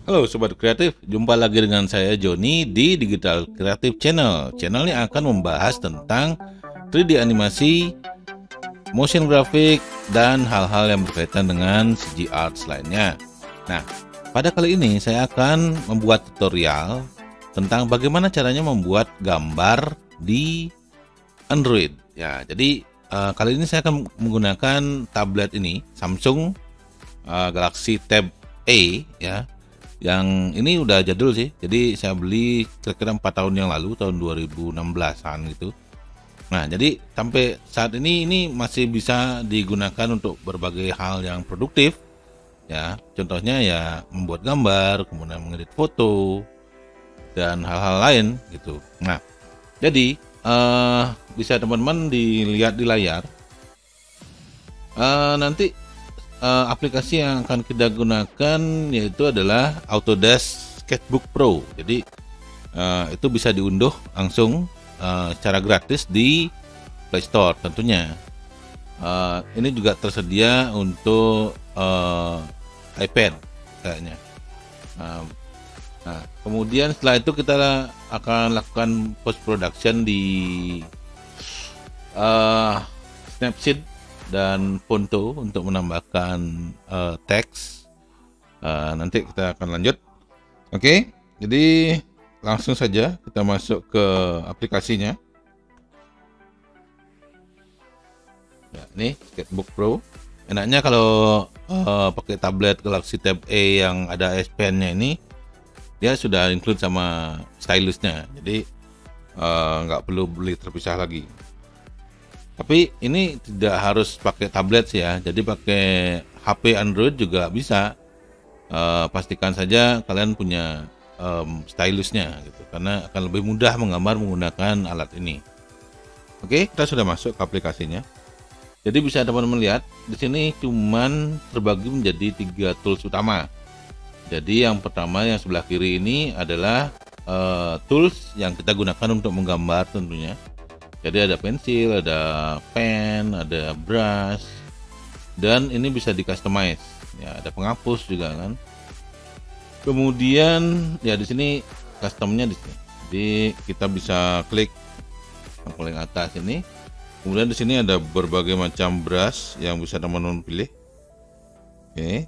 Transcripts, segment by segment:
Halo Sobat Kreatif, jumpa lagi dengan saya Joni di Digital Kreatif Channel. Channel yang akan membahas tentang 3D animasi, motion graphic, dan hal-hal yang berkaitan dengan CG Arts lainnya. Nah, pada kali ini saya akan membuat tutorial tentang bagaimana caranya membuat gambar di Android. Ya, jadi kali ini saya akan menggunakan tablet ini, Samsung Galaxy Tab A ya. Yang ini udah jadul sih. Jadi saya beli kira-kira 4 tahun yang lalu, tahun 2016-an gitu. Nah, jadi sampai saat ini masih bisa digunakan untuk berbagai hal yang produktif ya. Contohnya ya membuat gambar, kemudian mengedit foto dan hal-hal lain gitu. Nah, jadi bisa teman-teman dilihat di layar. Nanti aplikasi yang akan kita gunakan yaitu adalah Autodesk Sketchbook Pro. Jadi itu bisa diunduh langsung secara gratis di Play Store tentunya. Ini juga tersedia untuk iPad kayaknya. Nah, kemudian setelah itu kita akan lakukan post production di Snapseed dan Fonto untuk menambahkan teks. Nanti kita akan lanjut. Oke, jadi langsung saja kita masuk ke aplikasinya. Ya, ini Sketchbook Pro. Enaknya kalau pakai tablet Galaxy Tab A yang ada S Pen-nya ini, dia sudah include sama stylusnya. Jadi nggak perlu beli terpisah lagi. Tapi ini tidak harus pakai tablet sih ya. Jadi pakai HP Android juga bisa. Pastikan saja kalian punya stylusnya gitu, karena akan lebih mudah menggambar menggunakan alat ini. Oke, kita sudah masuk ke aplikasinya. Jadi bisa teman-teman lihat di sini cuman terbagi menjadi 3 tools utama. Jadi yang pertama yang sebelah kiri ini adalah tools yang kita gunakan untuk menggambar tentunya. Jadi ada pensil, ada pen, ada brush, dan ini bisa di customize. Ya, ada penghapus juga kan. Kemudian ya di sini customnya di sini. Jadi kita bisa klik yang paling atas ini. Kemudian di sini ada berbagai macam brush yang bisa teman-teman pilih. Oke.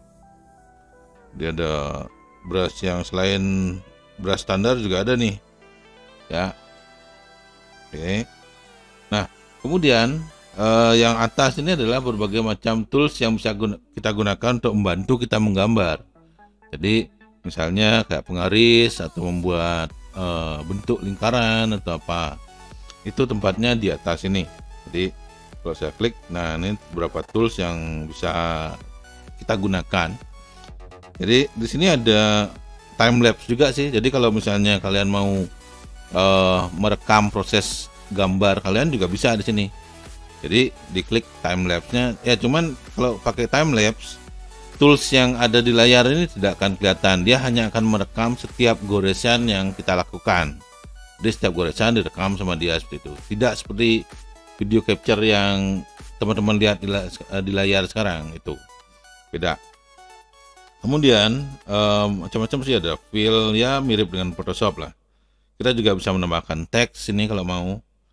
Dia ada brush yang selain brush standar juga ada nih. Ya. Oke. Nah, kemudian yang atas ini adalah berbagai macam tools yang bisa kita gunakan untuk membantu kita menggambar. Jadi misalnya kayak penggaris atau membuat bentuk lingkaran atau apa, itu tempatnya di atas ini. Jadi kalau saya klik, nah ini beberapa tools yang bisa kita gunakan. Jadi di sini ada time lapse juga sih. Jadi kalau misalnya kalian mau merekam proses gambar kalian juga bisa di sini. Jadi diklik time lapse-nya. Ya cuman kalau pakai time lapse, tools yang ada di layar ini tidak akan kelihatan. Dia hanya akan merekam setiap goresan yang kita lakukan. Jadi setiap goresan direkam sama dia seperti itu. Tidak seperti video capture yang teman-teman lihat di layar sekarang itu. Beda. Kemudian macam-macam sih, ada fill ya, mirip dengan Photoshop lah. Kita juga bisa menambahkan teks ini kalau mau.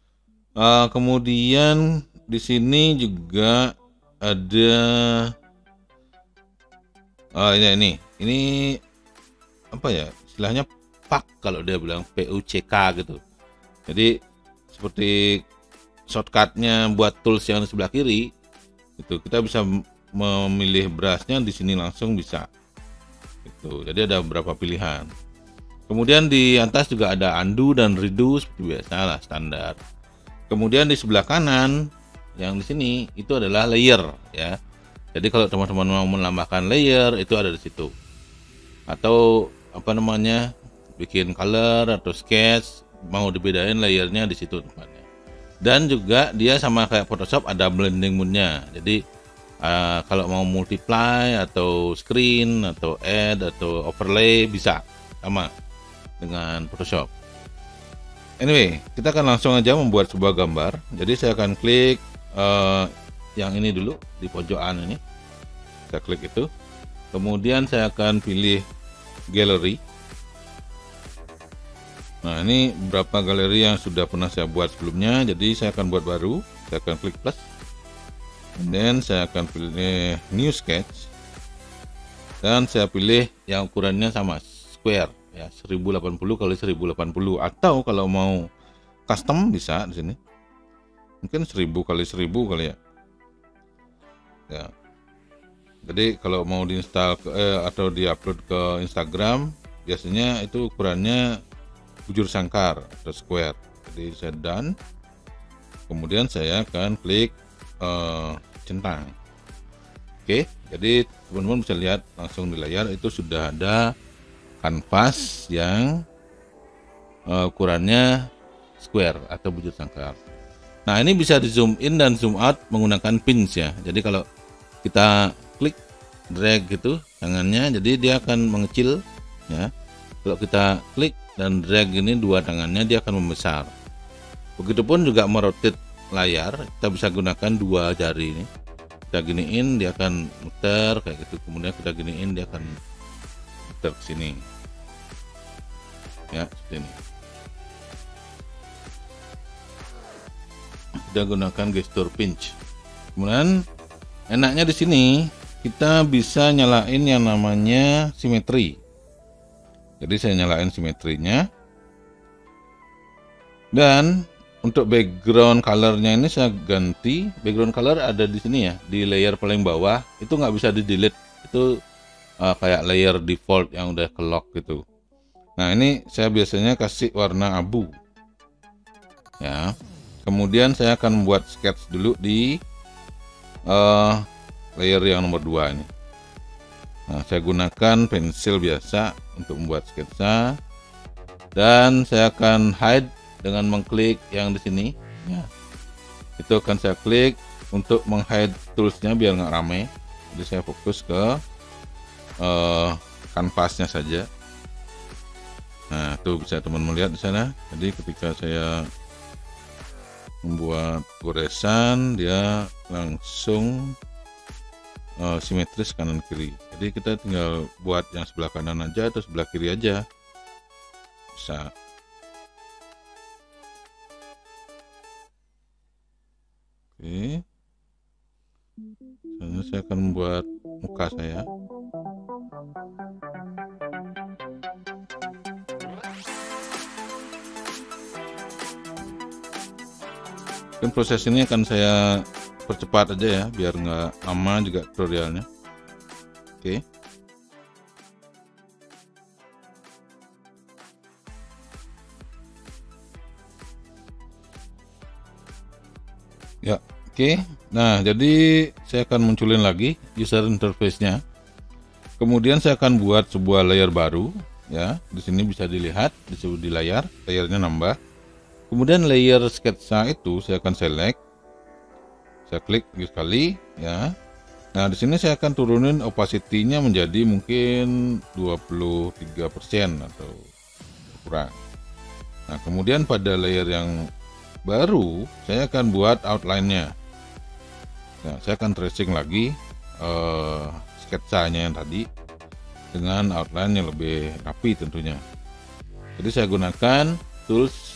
Kemudian di sini juga ada ini apa ya istilahnya, pak kalau dia bilang PUCK gitu. Jadi seperti shortcutnya buat tools yang di sebelah kiri itu, kita bisa memilih brushnya di sini langsung bisa itu. Jadi ada beberapa pilihan. Kemudian di atas juga ada undo dan redo seperti biasa lah, standar. Kemudian di sebelah kanan yang di sini itu adalah layer ya. Jadi kalau teman-teman mau menambahkan layer itu ada di situ. Atau apa namanya, bikin color atau sketch, mau dibedain layernya di situ tempatnya. Dan juga dia sama kayak Photoshop ada blending mode-nya. Jadi kalau mau multiply atau screen atau add atau overlay bisa sama dengan Photoshop. Anyway, kita akan langsung aja membuat sebuah gambar. Jadi saya akan klik yang ini dulu di pojokan ini. Saya klik itu. Kemudian saya akan pilih gallery. Nah, ini beberapa galeri yang sudah pernah saya buat sebelumnya, jadi saya akan buat baru. Saya akan klik plus, dan saya akan pilih new sketch, dan saya pilih yang ukurannya sama, square ya, 1080 kali 1080, atau kalau mau custom bisa di sini, mungkin 1000 kali 1000 kali ya. Ya, jadi kalau mau diinstal atau diupload ke Instagram, biasanya itu ukurannya bujur sangkar atau square. Jadi saya done, kemudian saya akan klik centang. Oke, jadi teman-teman bisa lihat langsung di layar itu sudah ada kanvas yang ukurannya square atau bujur sangkar. Nah, ini bisa di zoom in dan zoom out menggunakan pins ya. Jadi kalau kita klik drag gitu tangannya, jadi dia akan mengecil ya. Kalau kita klik dan drag ini dua tangannya, dia akan membesar. Begitupun juga merotate layar, kita bisa gunakan dua jari ini. Kita giniin, dia akan muter kayak gitu. Kemudian kita giniin, dia akan muter ke sini. Ya, seperti ini. Kita gunakan gestur pinch. Kemudian enaknya di sini kita bisa nyalain yang namanya simetri. Jadi saya nyalain simetrinya. Dan untuk background colornya ini saya ganti. Background color ada di sini ya, di layer paling bawah. Itu nggak bisa di delete. Itu kayak layer default yang udah ke lock gitu. Nah, ini saya biasanya kasih warna abu. Ya. Kemudian saya akan membuat sketch dulu di layer yang nomor 2 ini. Nah, saya gunakan pensil biasa untuk membuat sketsa, dan saya akan hide dengan mengklik yang di sini. Ya. Itu akan saya klik untuk menghide toolsnya biar nggak rame. Jadi saya fokus ke kanvasnya saja. Nah, tuh bisa teman-teman lihat di sana. Jadi ketika saya membuat goresan, dia langsung simetris kanan kiri. Jadi kita tinggal buat yang sebelah kanan aja atau sebelah kiri aja bisa. Oke, selanjutnya saya akan membuat muka saya. Dan proses ini akan saya percepat aja ya, biar nggak lama juga tutorialnya. Oke. Ya, oke. Nah, jadi saya akan munculin lagi user interface-nya. Kemudian saya akan buat sebuah layer baru ya. Di sini bisa dilihat di layar, layarnya nambah. Kemudian layer sketsa itu saya akan select. Saya klik sekali ya. Nah, di sini saya akan turunin opacity-nya menjadi mungkin 23% atau kurang. Nah, kemudian pada layer yang baru saya akan buat outline-nya. Nah, saya akan tracing lagi sketsanya yang tadi dengan outline yang lebih rapi tentunya. Jadi saya gunakan tools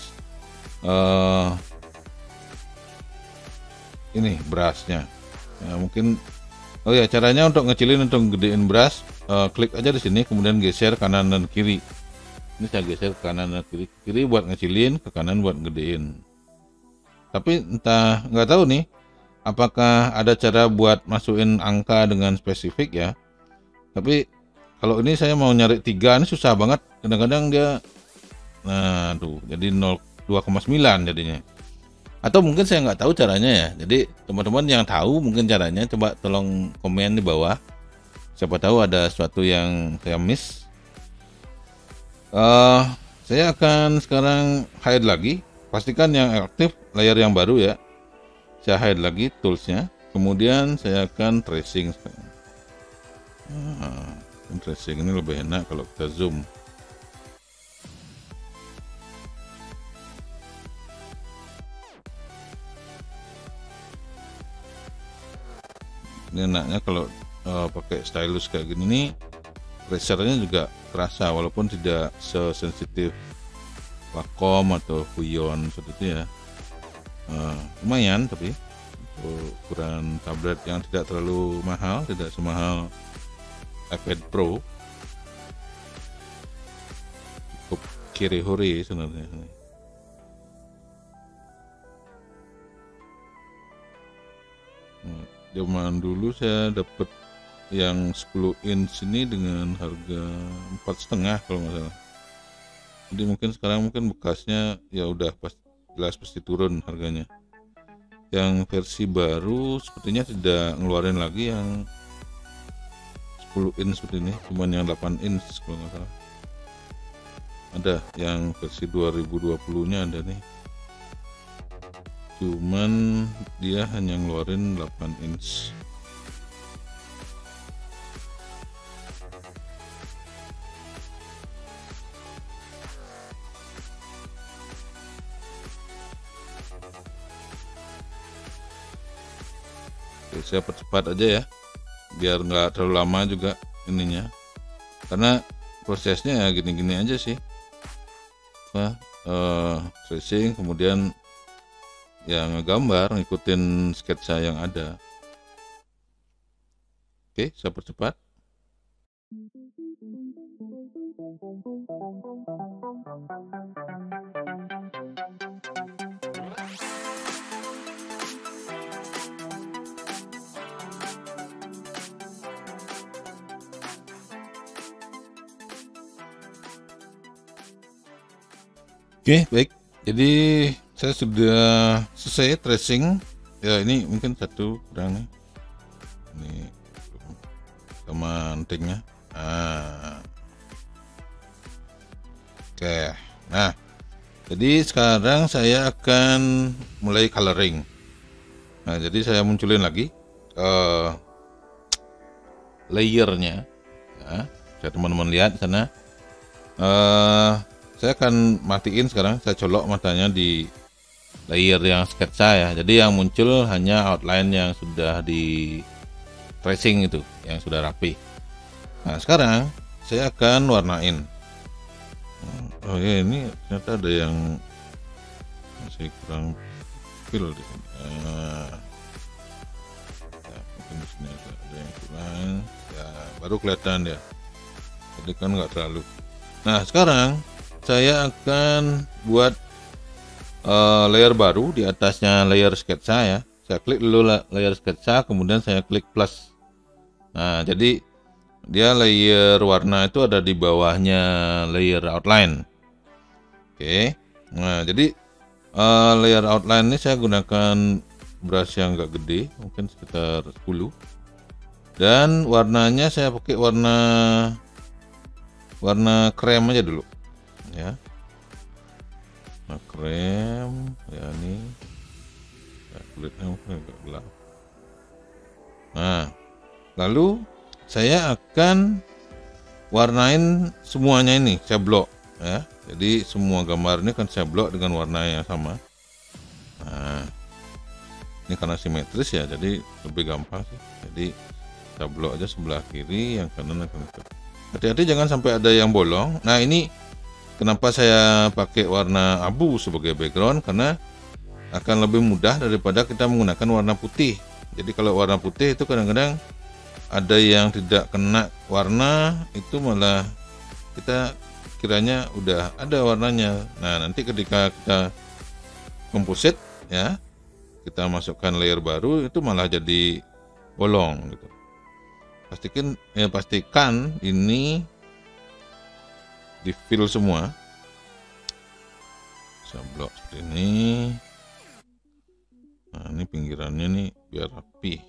ini brushnya ya, mungkin caranya untuk ngecilin, untuk gedein brush, klik aja di sini, kemudian geser kanan dan kiri. Ini saya geser ke kanan dan kiri buat ngecilin, ke kanan buat gedein. Tapi entah, nggak tahu nih apakah ada cara buat masukin angka dengan spesifik ya. Tapi kalau ini saya mau nyari 3 ini susah banget, kadang-kadang dia tuh jadi 2,9 jadinya. Atau mungkin saya nggak tahu caranya ya. Jadi teman-teman yang tahu mungkin caranya, coba tolong komen di bawah. Siapa tahu ada sesuatu yang saya miss. Saya akan sekarang hide lagi. Pastikan yang aktif layar yang baru ya. Saya hide lagi toolsnya. Kemudian saya akan tracing. Tracing ini lebih enak kalau kita zoom. Ini enaknya kalau pakai stylus kayak gini nih, pressure-nya juga kerasa, walaupun tidak sesensitif Wacom atau Fusion seperti itu ya. Lumayan, tapi untuk ukuran tablet yang tidak terlalu mahal, tidak semahal iPad Pro, cukup kiri-huri sebenarnya. Zaman dulu saya dapat yang 10 inch ini dengan harga 4,5 kalau nggak salah. Jadi mungkin sekarang bekasnya ya udah jelas pasti turun harganya. Yang versi baru sepertinya tidak ngeluarin lagi yang 10 inch seperti ini, cuman yang 8 inch kalau nggak salah. Ada yang versi 2020-nya ada nih, cuman dia hanya ngeluarin 8 inch. Oke, saya percepat aja ya, biar nggak terlalu lama juga ininya, karena prosesnya ya gini-gini aja sih. Tracing, kemudian ya ngegambar, ngikutin sketsa yang ada. Oke, saya percepat. Oke, baik. Jadi saya sudah selesai tracing. Ya, ini mungkin satu kurang nih. Ini sama antingnya. Oke. Nah, jadi sekarang saya akan mulai coloring. Nah, jadi saya munculin lagi layernya. Ya, saya teman-teman lihat di sana. Saya akan matiin sekarang, saya colok matanya di layer yang sketsa ya. Jadi yang muncul hanya outline yang sudah di tracing itu, yang sudah rapi. Nah, sekarang saya akan warnain. Oh ya, ini ternyata ada yang masih kurang fill di sini. Mungkin di sini ada yang kurang. Ya, baru kelihatan ya. Jadi kan nggak terlalu. Nah, sekarang saya akan buat layer baru di atasnya layer sketsa ya. Saya klik dulu layer sketsa, kemudian saya klik plus. Nah, jadi dia layer warna itu ada di bawahnya layer outline. Oke. Nah, jadi layer outline ini saya gunakan brush yang agak gede, mungkin sekitar 10. Dan warnanya saya pakai warna krem aja dulu. Ya, nah, krem ya, ini kulitnya mungkin agak gelap. Nah, lalu saya akan warnain semuanya ini, saya blok ya. Jadi semua gambar ini kan saya blok dengan warna yang sama. Nah, ini karena simetris ya, jadi lebih gampang sih. Jadi saya blok aja sebelah kiri, yang kanan akan ikut. Hati-hati jangan sampai ada yang bolong. Nah, ini kenapa saya pakai warna abu sebagai background, karena akan lebih mudah daripada kita menggunakan warna putih. Jadi kalau warna putih itu kadang-kadang ada yang tidak kena warna, itu malah kita kiranya udah ada warnanya. Nah, nanti ketika kita komposit ya, kita masukkan layer baru, itu malah jadi bolong gitu. Pastikan ini di fill semua. Saya blok seperti ini. Nah, ini pinggirannya nih biar rapi.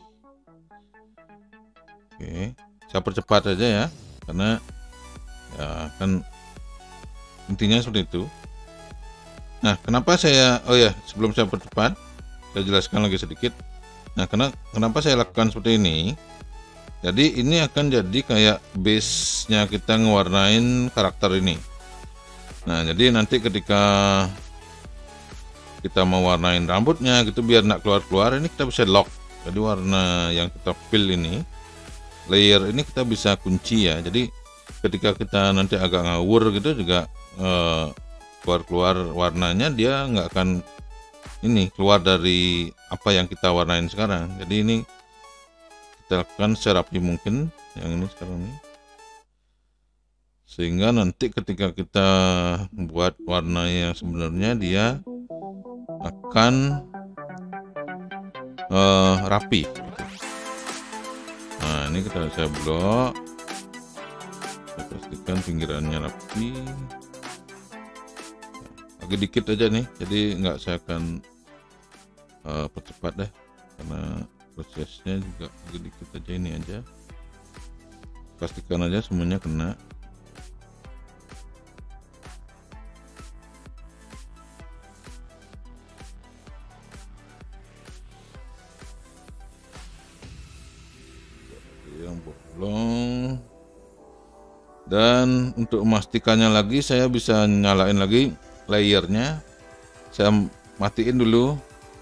Oke, saya percepat aja ya, karena ya kan intinya seperti itu. Nah, kenapa saya sebelum saya percepat, saya jelaskan lagi sedikit. Nah, kenapa saya lakukan seperti ini? Jadi ini akan jadi kayak base-nya kita ngewarnain karakter ini. Nah, jadi nanti ketika kita mau warnain rambutnya gitu, biar nggak keluar-keluar, ini kita bisa lock. Jadi warna yang kita fill ini, layer ini kita bisa kunci ya. Jadi ketika kita nanti agak ngawur gitu juga keluar warnanya, dia nggak akan ini keluar dari apa yang kita warnain sekarang. Jadi ini kita lakukan serapi mungkin yang ini sekarang ini, sehingga nanti ketika kita buat warna yang sebenarnya dia akan rapi. Nah ini saya blok, saya pastikan pinggirannya rapi. Agak dikit aja nih, jadi nggak saya akan percepat deh, karena prosesnya juga agak dikit aja. Ini aja pastikan aja semuanya kena. Yang bolong. Dan untuk memastikannya lagi, saya bisa nyalain lagi layernya. Saya matiin dulu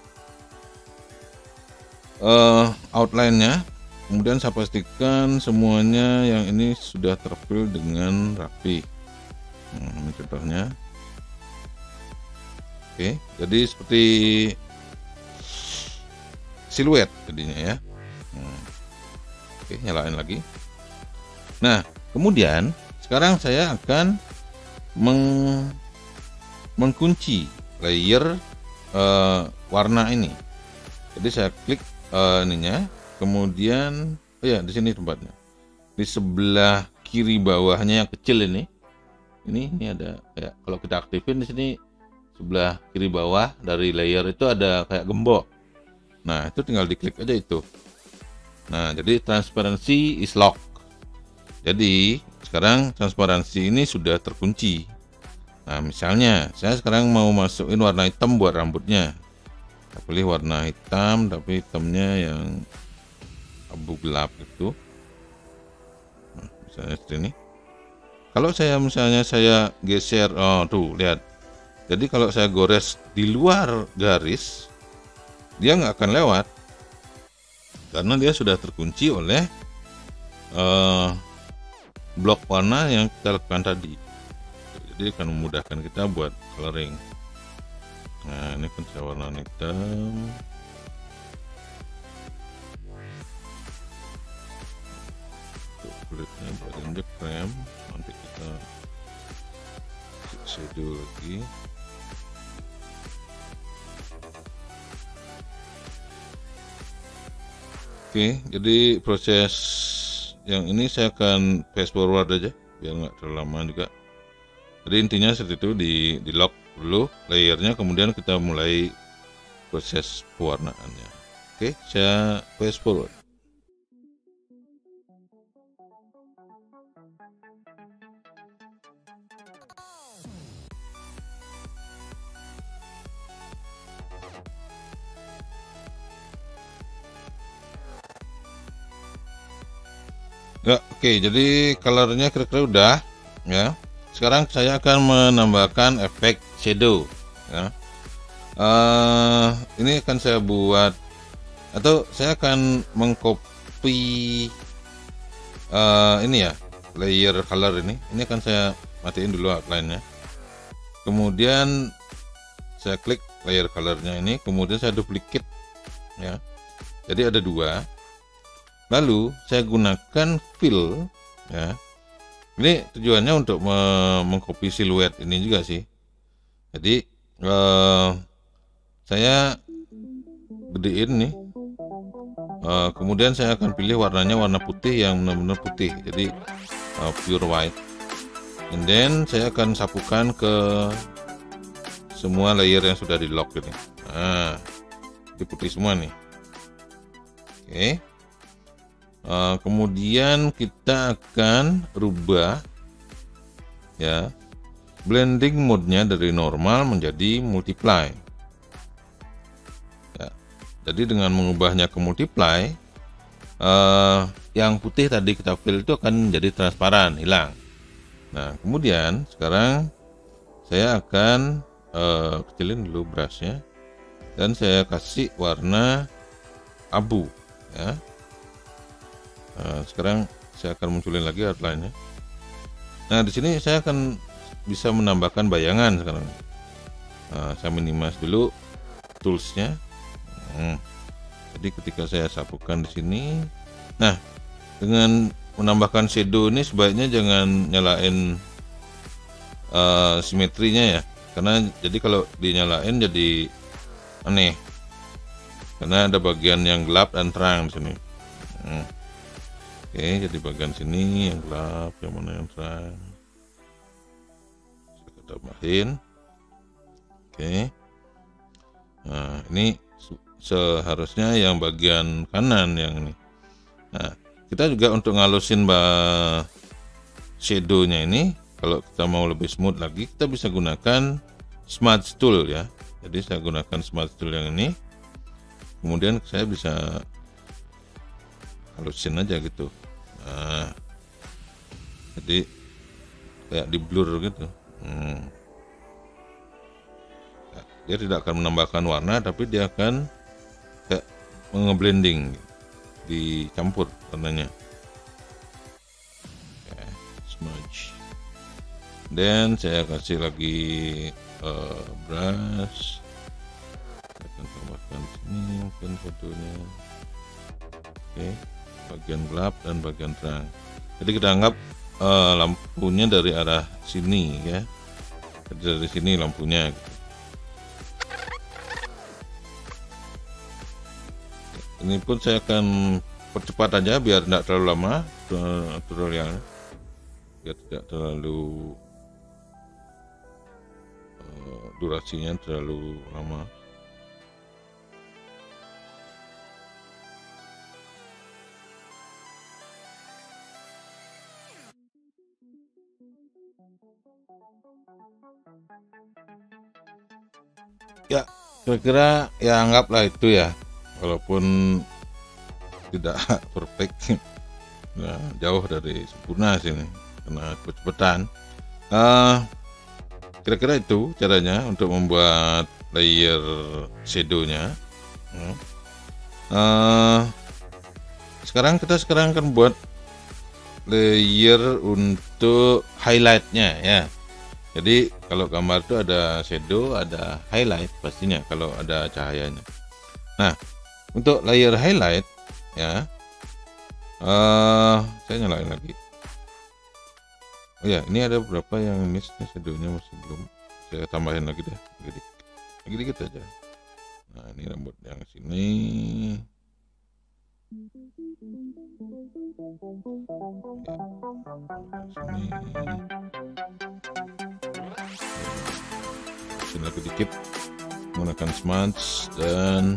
outline-nya, kemudian saya pastikan semuanya yang ini sudah terfill dengan rapi. Ini contohnya. Oke, jadi seperti siluet jadinya ya. Oke, nyalain lagi. Nah, kemudian sekarang saya akan mengkunci layer warna ini. Jadi saya klik ininya, kemudian ya di sini tempatnya, di sebelah kiri bawahnya yang kecil ini ada kayak, kalau kita aktifin di sini sebelah kiri bawah dari layer itu ada kayak gembok. Nah itu tinggal diklik aja itu. Nah jadi transparency is lock. Jadi sekarang transparansi ini sudah terkunci. Nah misalnya saya sekarang mau masukin warna hitam buat rambutnya, saya pilih warna hitam tapi hitamnya yang abu gelap itu. Nah, misalnya seperti ini. Kalau saya misalnya saya geser, oh tuh lihat, jadi kalau saya gores di luar garis dia nggak akan lewat karena dia sudah terkunci oleh blok warna yang kita lakukan tadi. Jadi akan memudahkan kita buat coloring. Nah ini kan saya warna hitam. Untuk kulitnya buat injek krem, nanti kita shadow lagi. Oke, jadi proses yang ini saya akan fast forward aja biar nggak terlalu lama juga. Jadi intinya seperti itu, di lock dulu layernya, kemudian kita mulai proses pewarnaannya. Oke, saya fast forward. Ya, oke, jadi colornya kira-kira udah ya. Sekarang saya akan menambahkan efek shadow ya. Ini akan saya buat, atau saya akan mengcopy ini ya, layer color ini akan saya matiin dulu outline-nya. Kemudian saya klik layer colornya ini, kemudian saya duplicate ya. Jadi ada dua. Lalu saya gunakan fill ya. Ini tujuannya untuk mengcopy siluet ini juga sih. Jadi saya gedein nih. Kemudian saya akan pilih warnanya warna putih yang benar-benar putih. Jadi pure white. And then saya akan sapukan ke semua layer yang sudah di lock ini. Nah, ini putih semua nih. Oke. Kemudian kita akan rubah ya blending mode-nya dari normal menjadi multiply ya. Jadi dengan mengubahnya ke multiply, yang putih tadi kita fill itu akan menjadi transparan, hilang. Nah kemudian sekarang saya akan kecilin dulu brushnya dan saya kasih warna abu ya. Sekarang saya akan munculin lagi outline-nya. Nah, di sini saya akan bisa menambahkan bayangan sekarang. Nah, saya minimize dulu toolsnya. Jadi ketika saya sapukan di sini, nah dengan menambahkan shadow ini sebaiknya jangan nyalain simetrinya ya, karena jadi kalau dinyalain jadi aneh, karena ada bagian yang gelap dan terang di sini. Oke, jadi bagian sini yang gelap, yang mana yang terang. Saya tambahin. Oke. Nah, ini seharusnya yang bagian kanan yang ini. Nah, kita juga untuk ngalusin shadownya ini, kalau kita mau lebih smooth lagi, kita bisa gunakan smudge tool ya. Jadi saya gunakan smudge tool yang ini, kemudian saya bisa halusin aja gitu. Nah, jadi kayak di blur gitu. Dia tidak akan menambahkan warna, tapi dia akan kayak ngeblending, dicampur warnanya. Smudge. Dan saya kasih lagi brush. Saya akan tambahkan sini mungkin fotonya. Oke, bagian gelap dan bagian terang. Jadi kita anggap lampunya dari arah sini ya. Jadi dari sini lampunya gitu. Ini pun saya akan percepat aja biar tidak terlalu lama tutorialnya, biar tidak terlalu durasinya terlalu lama. Ya, kira-kira ya anggaplah itu ya, walaupun tidak perfect. Nah, jauh dari sempurna sini karena cepet-cepetan. Kira-kira itu caranya untuk membuat layer shadownya. Sekarang kita akan buat layer untuk highlightnya ya. Jadi kalau gambar itu ada shadow, ada highlight pastinya kalau ada cahayanya. Nah, untuk layer highlight ya, saya nyalain lagi. Oh ya, ini ada beberapa yang miss nih, shadownya masih belum. Saya tambahin lagi deh, lagi dikit aja. Nah, ini rambut yang sini. Sini lagi dikit, menggunakan smudge dan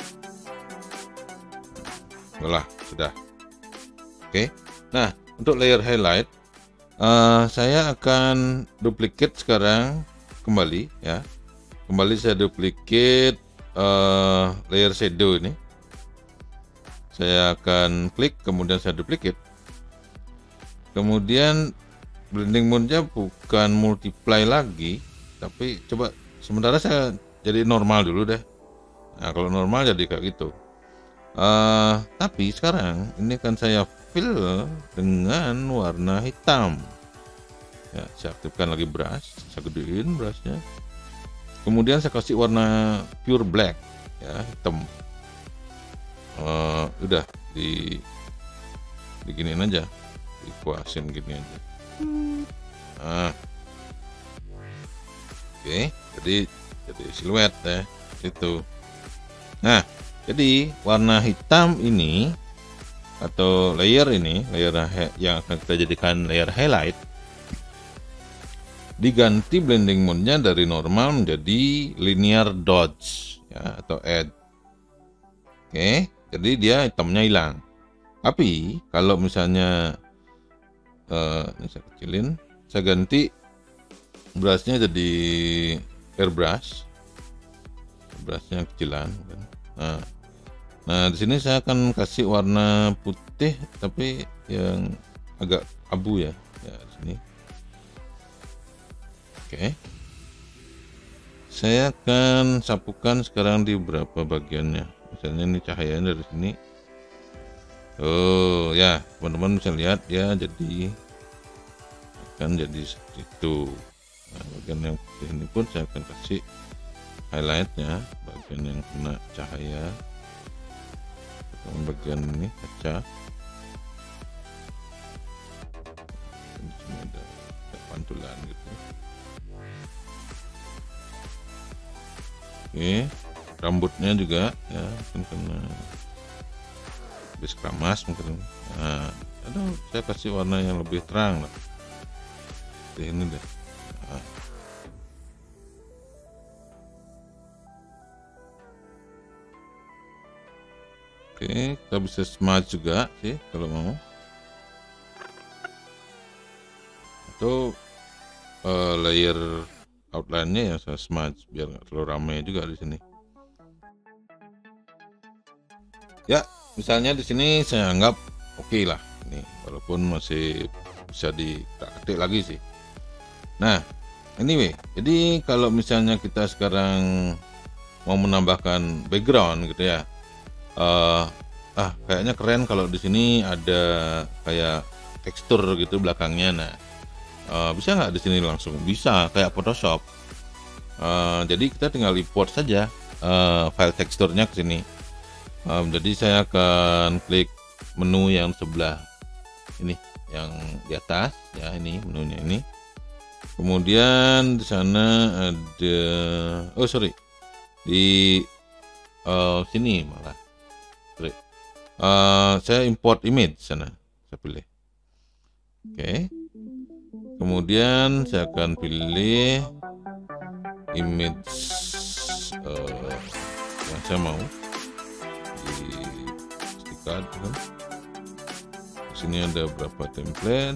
sudah. Oke. Nah, untuk layer highlight saya akan duplicate sekarang kembali ya. Kembali saya duplicate layer shadow ini. Saya akan klik, kemudian saya duplicate. Kemudian blending mode-nya bukan multiply lagi, tapi coba sementara saya jadi normal dulu deh. Nah, kalau normal jadi kayak gitu. Tapi sekarang ini kan saya fill dengan warna hitam ya. Saya aktifkan lagi brush, saya gedein brushnya, kemudian saya kasih warna pure black ya, hitam. Udah diginiin aja, dikuasin gini aja. Oke, jadi siluet ya itu. Nah, jadi warna hitam ini atau layer ini, layer yang akan kita jadikan layer highlight, diganti blending mode-nya dari normal menjadi linear dots ya, atau edge. Oke, jadi dia hitamnya hilang. Tapi kalau misalnya ini saya kecilin, saya ganti brushnya jadi airbrush, brushnya kecilan kan. Nah di sini saya akan kasih warna putih tapi yang agak abu ya, di sini. Oke, saya akan sapukan sekarang di beberapa bagiannya. Misalnya ini cahayanya dari sini. Oh ya, teman-teman bisa lihat ya, jadi kan jadi seperti itu. Nah, bagian yang putih ini pun saya akan kasih highlightnya, bagian yang kena cahaya, bagian ini kaca. Ini cuma ada pantulan gitu. Oke, rambutnya juga ya mungkin kena habis keramas mungkin. Nah, saya kasih warna yang lebih terang lah. Seperti ini deh. Nah. Oke, kita bisa smudge juga sih kalau mau. Atau layer outline-nya yang saya smudge biar nggak terlalu ramai juga di sini. Ya, misalnya di sini saya anggap oke lah, ini walaupun masih bisa diketik lagi sih. Nah, anyway, jadi kalau misalnya kita sekarang mau menambahkan background gitu ya, kayaknya keren kalau di sini ada kayak tekstur gitu belakangnya. Nah, bisa nggak di sini langsung? Bisa, kayak Photoshop. Jadi kita tinggal import saja file teksturnya ke sini. Jadi saya akan klik menu yang sebelah ini, yang di atas ya, ini menunya ini. Kemudian di sana ada, di sini malah. Saya import image sana, saya pilih. Oke. Kemudian saya akan pilih image yang saya mau di SD card kan. Di sini ada berapa template.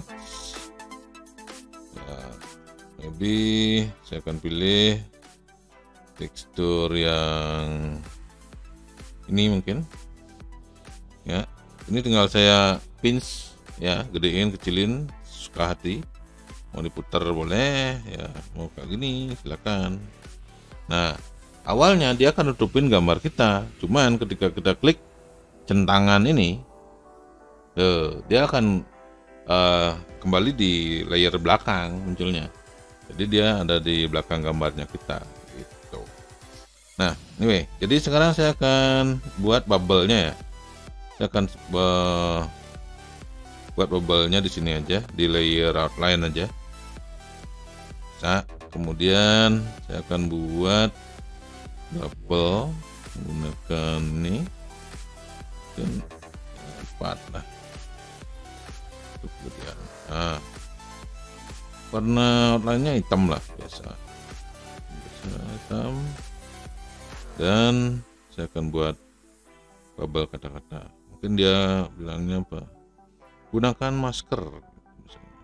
Ya, maybe saya akan pilih tekstur yang ini mungkin. Ya, ini tinggal saya pinch ya, gedein, kecilin, suka hati. Mau diputar boleh ya, mau kayak gini silakan. Nah, awalnya dia akan nutupin gambar kita, cuman ketika kita klik centangan ini, dia akan kembali di layer belakang munculnya. Jadi dia ada di belakang gambarnya kita gitu. Nah, anyway, jadi sekarang saya akan buat bubble-nya ya. Saya akan buat bubble-nya di sini aja, di layer outline aja. Nah, kemudian saya akan buat bubble menggunakan ini dan 4 lah. Kemudian, nah, warna outline-nya hitam lah biasa hitam, dan saya akan buat bubble kata-kata. Mungkin dia bilangnya apa? Gunakan masker misalnya.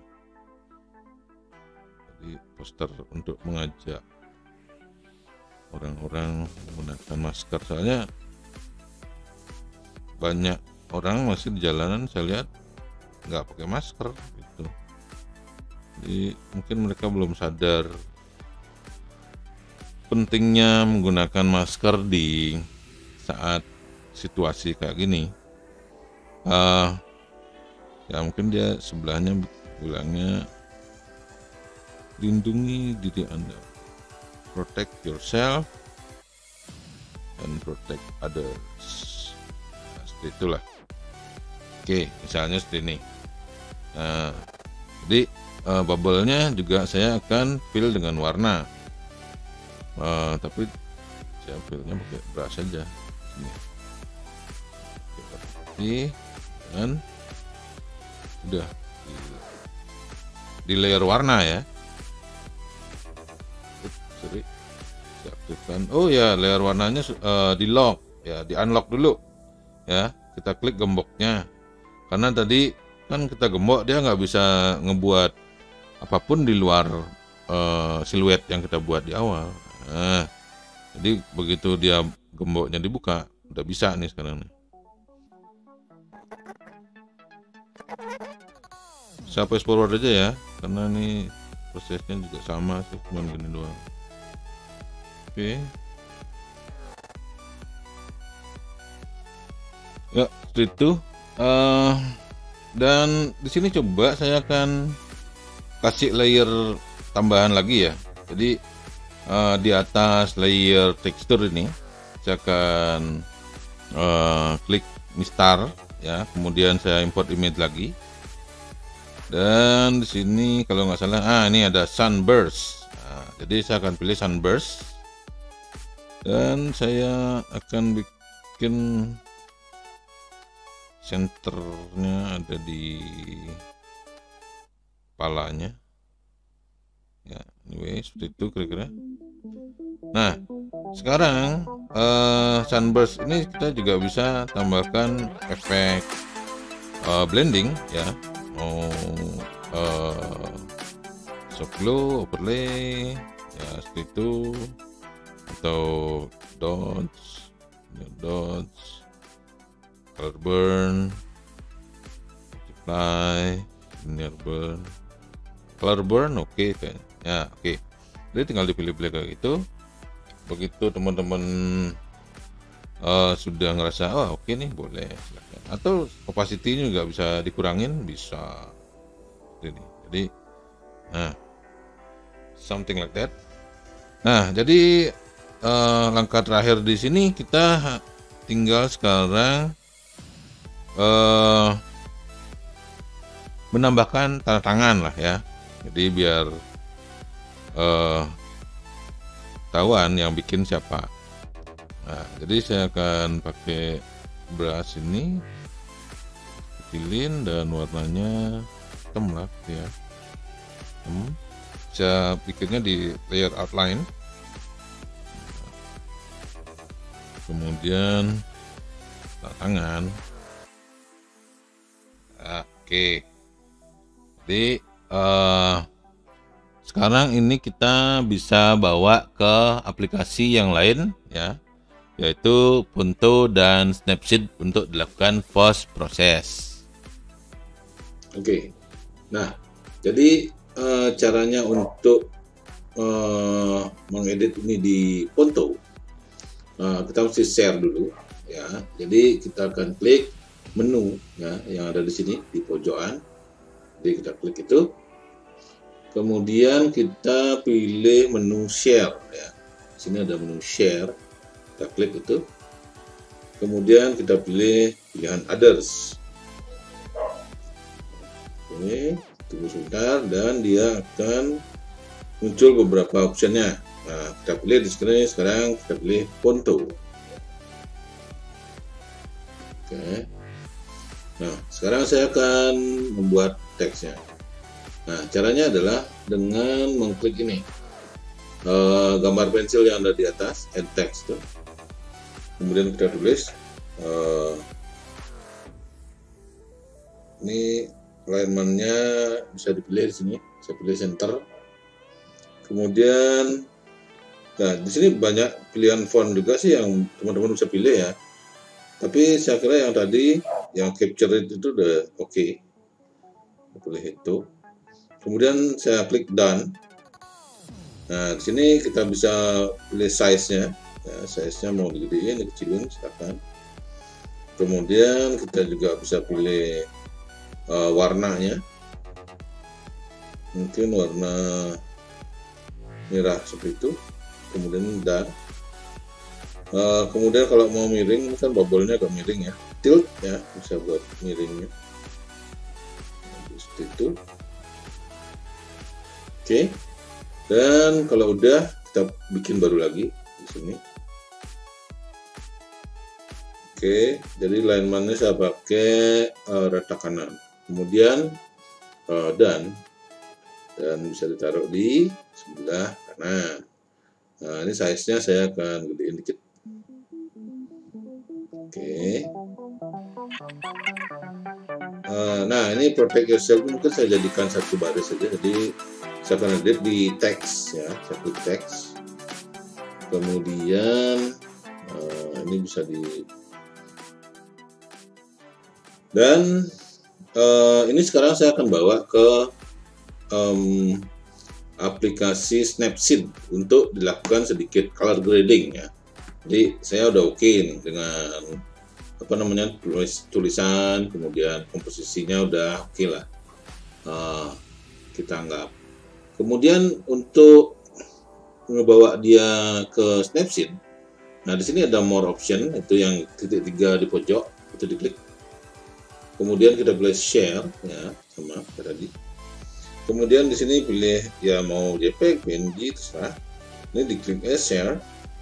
Jadi poster untuk mengajak orang-orang menggunakan masker. Soalnya banyak orang masih di jalanan saya lihat nggak pakai masker gitu. Jadi mungkin mereka belum sadar pentingnya menggunakan masker di saat situasi kayak gini. Ya mungkin dia sebelahnya bilangnya lindungi diri Anda, protect yourself and protect others. Nah, seperti itulah. Oke, misalnya seperti ini. Nah, jadi bubble-nya juga saya akan fill dengan warna, tapi saya fill-nya pakai brush saja. Ini. Oke, dan udah di layer warna ya. Sorry, saya aktifkan. Oh ya, layer warnanya di lock ya, di unlock dulu ya. Kita klik gemboknya, karena tadi kan kita gembok dia nggak bisa ngebuat apapun di luar siluet yang kita buat di awal. Nah, jadi begitu dia gemboknya dibuka udah bisa nih sekarang nih. Saya fast forward aja ya, karena ini prosesnya juga sama sih, cuma gini doang. Oke. Ya, seperti itu. Dan di sini coba saya akan kasih layer tambahan lagi ya. Jadi di atas layer tekstur ini saya akan klik mistar ya, kemudian saya import image lagi, dan di sini kalau nggak salah ini ada sunburst. Jadi saya akan pilih sunburst dan saya akan bikin senternya ada di kepalanya ya, anyway seperti itu kira-kira. Nah sekarang sunburst ini kita juga bisa tambahkan efek blending ya, mau soft glow, overlay ya seperti itu, atau dots, color burn, multiply, linear burn, color burn, oke kan ya, oke. Jadi tinggal dipilih-pilih kayak gitu. Begitu teman-teman sudah ngerasa oke nih, boleh silahkan. Atau opacity-nya juga bisa dikurangin, bisa ini. Jadi something like that. Nah jadi langkah terakhir di sini kita tinggal sekarang menambahkan tanda tangan lah ya. Jadi biar tahuan yang bikin siapa. Nah, jadi saya akan pakai brush ini, kecilin dan warnanya hitam lah ya. Saya bikinnya di layer outline. Kemudian tangan. Oke. Jadi sekarang ini kita bisa bawa ke aplikasi yang lain ya, yaitu Punto dan Snapseed untuk dilakukan post proses. Oke. Nah, jadi caranya untuk mengedit ini di Punto, kita mesti share dulu ya. Jadi kita akan klik menu ya yang ada di sini di pojokan. Jadi kita klik itu. Kemudian kita pilih menu share ya. Di sini ada menu share. Kita klik itu. Kemudian kita pilih pilihan others. Oke, tunggu sebentar dan dia akan muncul beberapa optionnya. Nah, kita pilih di sini sekarang kita pilih Punto. Oke. Nah, sekarang saya akan membuat teksnya. Nah, caranya adalah dengan mengklik ini gambar pensil yang ada di atas, add text tuh. Kemudian kita tulis ini alignment-nya bisa dipilih di sini. Saya pilih center. Kemudian, nah di sini banyak pilihan font juga sih yang teman-teman bisa pilih ya. Tapi saya kira yang tadi yang capture itu udah oke. Pilih itu. Kemudian saya klik done. Nah, di sini kita bisa pilih size-nya. Ya, size-nya mau digedein, dikecilin, silakan. Kemudian kita juga bisa pilih warnanya. Mungkin warna merah seperti itu. Kemudian done. Kemudian kalau mau miring, kan bubble-nya agak miring ya. Tilt ya, bisa buat miringnya. Seperti itu. Oke, dan kalau udah kita bikin baru lagi di sini. Oke, jadi alignment-nya saya pakai rata kanan, kemudian dan bisa ditaruh di sebelah kanan. Nah, ini size-nya saya akan gedein dikit. Oke. Nah, ini protect yourself mungkin saya jadikan satu baris saja. Jadi saya akan edit di teks ya, saya klik teks. Kemudian ini bisa di, dan ini sekarang saya akan bawa ke aplikasi Snapseed untuk dilakukan sedikit color grading ya. Jadi saya udah oke nih dengan apa namanya tulisan, kemudian komposisinya udah oke lah. kita anggap. Kemudian untuk ngebawa dia ke Snapseed, nah di sini ada more option, itu yang titik 3 di pojok, itu diklik. Kemudian kita pilih share, ya sama kayak tadi. Kemudian di sini pilih ya mau JPEG, PNG, terserah. Ini diklik share.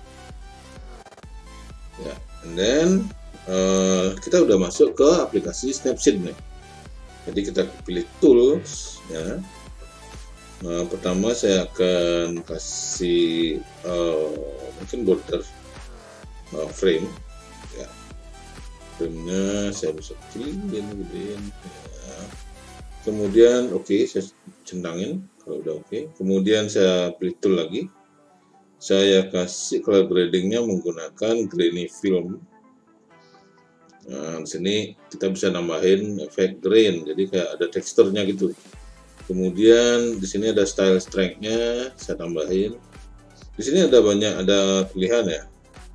Ya, and then kita udah masuk ke aplikasi Snapseed nih. Jadi kita pilih tools, ya. Pertama saya akan kasih mungkin border frame, ya. Frame-nya saya bisa gedein, ya. Kemudian saya centangin kalau udah kemudian saya pilih tool lagi, saya kasih color gradingnya menggunakan grainy film. Nah di sini kita bisa nambahin efek grain, jadi kayak ada teksturnya gitu. Kemudian di sini ada style strength-nya saya tambahin. Di sini ada pilihan ya,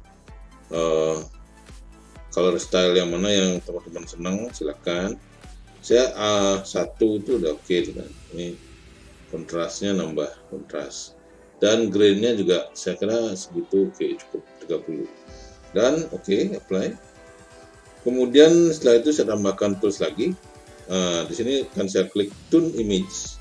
color style yang mana yang teman-teman senang silakan. Saya A1 itu udah kan. Ini kontrasnya nambah kontras, dan grainnya juga saya kira segitu cukup 30, dan apply. Kemudian setelah itu saya tambahkan tools lagi. Di sini kan saya klik tune image,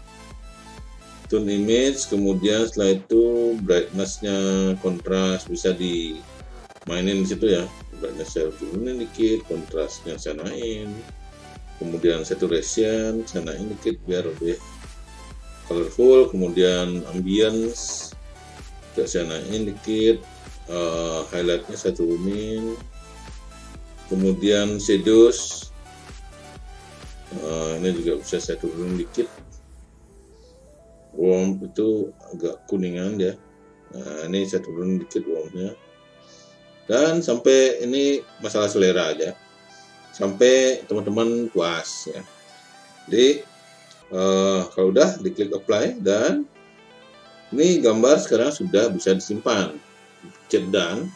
kemudian setelah itu brightness-nya, kontras bisa dimainin di situ ya. Brightness saya turunin dikit, kontrasnya saya naikin. Kemudian saturation saya naikin dikit biar lebih colorful. Kemudian ambience juga saya naikin dikit, highlightnya saya turunin. Kemudian shadows ini juga bisa saya turunin dikit. Warm itu agak kuningan ya. Nah ini saya turunin dikit warmnya. Dan sampai ini masalah selera aja, sampai teman-teman puas ya. Jadi kalau udah diklik apply, dan ini gambar sekarang sudah bisa disimpan. Dan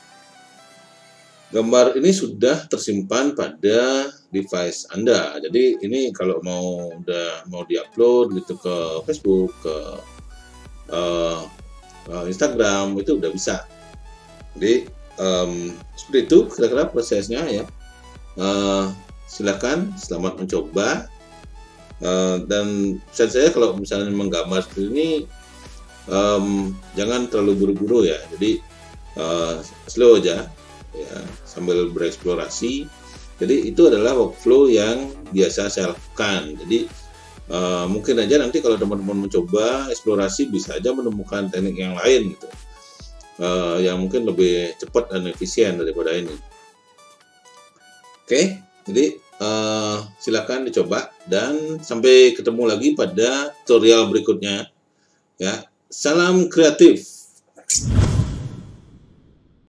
gambar ini sudah tersimpan pada device Anda. Jadi ini kalau mau diupload gitu ke Facebook, ke Instagram, itu udah bisa. Jadi seperti itu kira-kira prosesnya ya. Silakan, selamat mencoba. Dan pesan saya kalau misalnya menggambar seperti ini, jangan terlalu buru-buru ya. Jadi slow aja ya, sambil bereksplorasi. Jadi itu adalah workflow yang biasa saya lakukan. Jadi mungkin aja nanti kalau teman-teman mencoba eksplorasi bisa aja menemukan teknik yang lain gitu, yang mungkin lebih cepat dan efisien daripada ini. Jadi silakan dicoba, dan sampai ketemu lagi pada tutorial berikutnya ya. Salam kreatif.